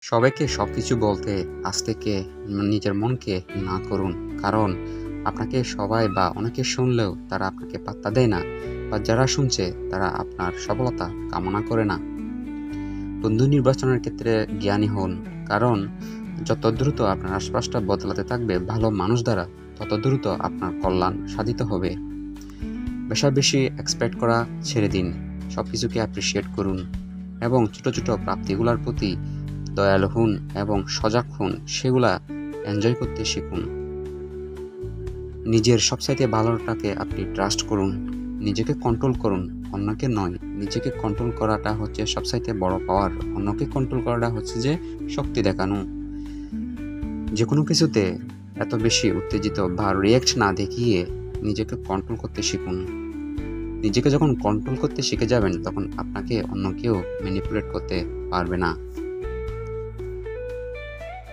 সবাইকে সবকিছু বলতে আজ থেকে নিজের মনকে না করুন। কারণ আপনাকে সবাই বা অনেকে শুনলেও তারা আপনাকে পাত্তা দেয় না, বা যারা শুনছে তারা আপনার সফলতা কামনা করে না। বন্ধু নির্বাচনের ক্ষেত্রে জ্ঞানী হন, কারণ যত দ্রুত আপনার আশপাশটা বদলাতে থাকবে ভালো মানুষ দ্বারা, তত দ্রুত আপনার কল্যাণ সাধিত হবে। বেশি এক্সপেক্ট করা ছেড়ে দিন, সবকিছুকে অ্যাপ্রিসিয়েট করুন এবং ছোট ছোট প্রাপ্তিগুলোর প্রতি দয়ালু হন এবং সজাগ হন, সেগুলা এনজয় করতে শিখুন। নিজের সবচাইতে ভালোটাকে আপনি ট্রাস্ট করুন, নিজেকে কন্ট্রোল করুন, অন্যকে নয়। নিজেকে কন্ট্রোল করাটা হচ্ছে সবচাইতে বড় পাওয়ার, অন্যকে কন্ট্রোল করাটা হচ্ছে যে শক্তি দেখানো। যে কোনো কিছুতে এত বেশি উত্তেজিত বা রিয়্যাক্ট না দেখিয়ে নিজেকে কন্ট্রোল করতে শিখুন। নিজেকে যখন কন্ট্রোল করতে শিখে যাবেন, তখন আপনাকে অন্য কেউ ম্যানিপুলেট করতে পারবে না।